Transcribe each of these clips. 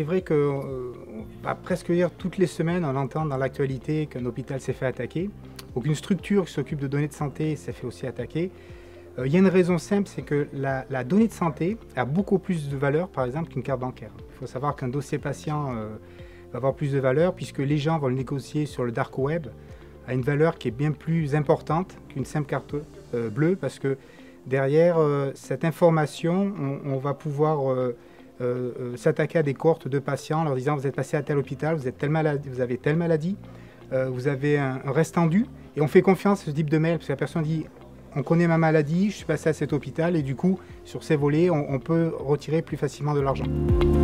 c'est vrai qu'on va presque dire toutes les semaines, on entend dans l'actualité qu'un hôpital s'est fait attaquer, ou qu'une structure qui s'occupe de données de santé s'est fait aussi attaquer. Il y a une raison simple, c'est que la donnée de santé a beaucoup plus de valeur, par exemple, qu'une carte bancaire. Il faut savoir qu'un dossier patient va avoir plus de valeur, puisque les gens vont le négocier sur le dark web à une valeur qui est bien plus importante qu'une simple carte bleue, parce que derrière cette information, on va pouvoir s'attaquer à des cohortes de patients en leur disant vous êtes passé à tel hôpital, vous avez telle maladie, vous avez un reste tendu, et on fait confiance à ce type de mail, parce que la personne dit on connaît ma maladie, je suis passé à cet hôpital, et du coup, sur ces volets, on peut retirer plus facilement de l'argent.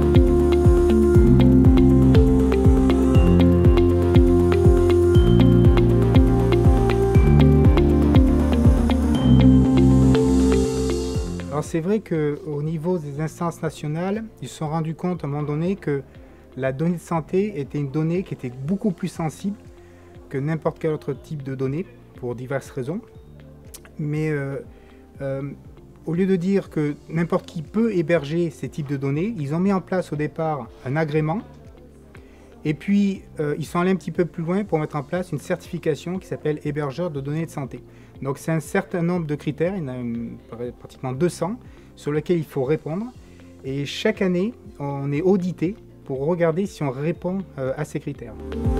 Alors c'est vrai qu'au niveau des instances nationales, ils se sont rendus compte à un moment donné que la donnée de santé était une donnée qui était beaucoup plus sensible que n'importe quel autre type de données, pour diverses raisons. Mais au lieu de dire que n'importe qui peut héberger ces types de données, ils ont mis en place au départ un agrément, et puis ils sont allés un petit peu plus loin pour mettre en place une certification qui s'appelle hébergeur de données de santé. Donc c'est un certain nombre de critères, il y en a pratiquement 200, sur lesquels il faut répondre, et chaque année on est audité pour regarder si on répond à ces critères.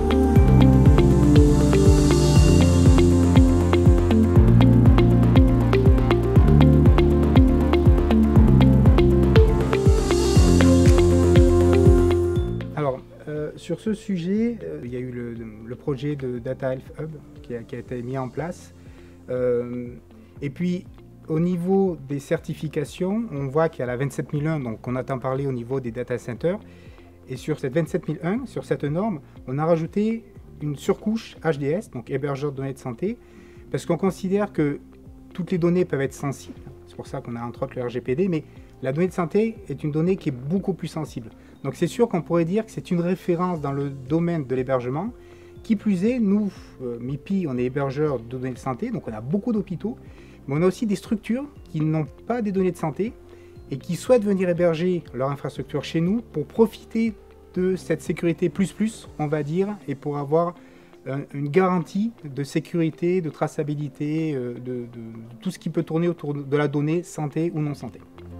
Sur ce sujet, il y a eu le projet de Data Health Hub qui a été mis en place. Et puis, au niveau des certifications, on voit qu'il y a la 27001, donc on entend parler au niveau des data centers. Et sur cette 27001, sur cette norme, on a rajouté une surcouche HDS, donc hébergeur de données de santé, parce qu'on considère que toutes les données peuvent être sensibles. C'est pour ça qu'on a entre autres le RGPD, mais la donnée de santé est une donnée qui est beaucoup plus sensible. Donc c'est sûr qu'on pourrait dire que c'est une référence dans le domaine de l'hébergement. Qui plus est, nous, MIPI, on est hébergeur de données de santé, donc on a beaucoup d'hôpitaux, mais on a aussi des structures qui n'ont pas des données de santé et qui souhaitent venir héberger leur infrastructure chez nous pour profiter de cette sécurité plus, on va dire, et pour avoir une garantie de sécurité, de traçabilité, de tout ce qui peut tourner autour de la donnée santé ou non santé.